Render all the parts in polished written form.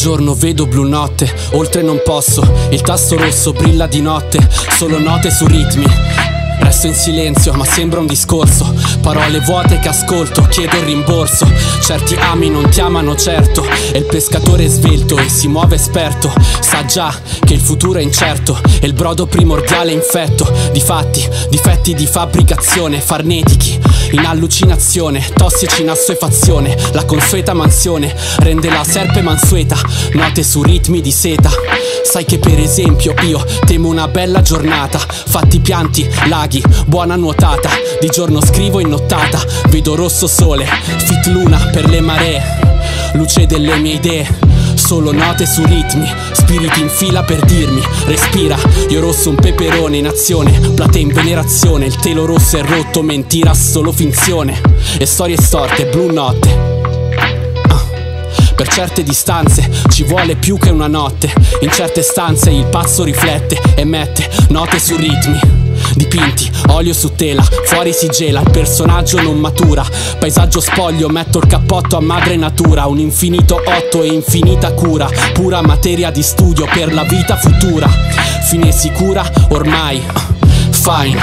giorno vedo blu notte, oltre non posso, il tasto rosso brilla di notte, solo note su ritmi. Resto in silenzio ma sembra un discorso, parole vuote che ascolto, chiedo il rimborso. Certi ami non ti amano certo, e il pescatore è svelto e si muove esperto. Sa già che il futuro è incerto, e il brodo primordiale è infetto. Difatti, difetti di fabbricazione, farnetichi in allucinazione, tossici in assuefazione. La consueta mansione rende la serpe mansueta, note su ritmi di seta. Sai che per esempio io temo una bella giornata, fatti pianti, laghi, buona nuotata. Di giorno scrivo in nottata, vedo rosso sole, fit luna per le maree, luce delle mie idee. Solo note su ritmi, spiriti in fila per dirmi respira. Io rosso un peperone in azione, plate in venerazione. Il telo rosso è rotto, mentira solo finzione, e storie storte, blu notte. Per certe distanze ci vuole più che una notte, in certe stanze il pazzo riflette e mette note su ritmi. Dipinti, olio su tela, fuori si gela, il personaggio non matura. Paesaggio spoglio, metto il cappotto a madre natura. Un infinito 8 e infinita cura, pura materia di studio per la vita futura. Fine sicura ormai, fine.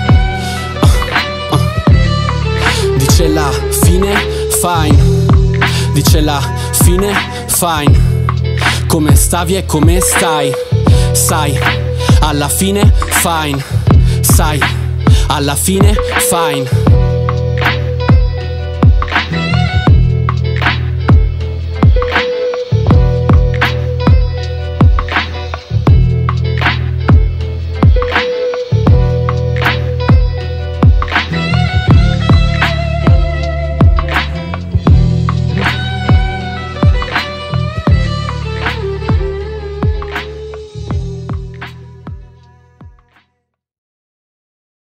Dice la fine, fine. Dice la fine, fine. Come stavi e come stai, sai, alla fine, fine. Sai, alla fine, fine.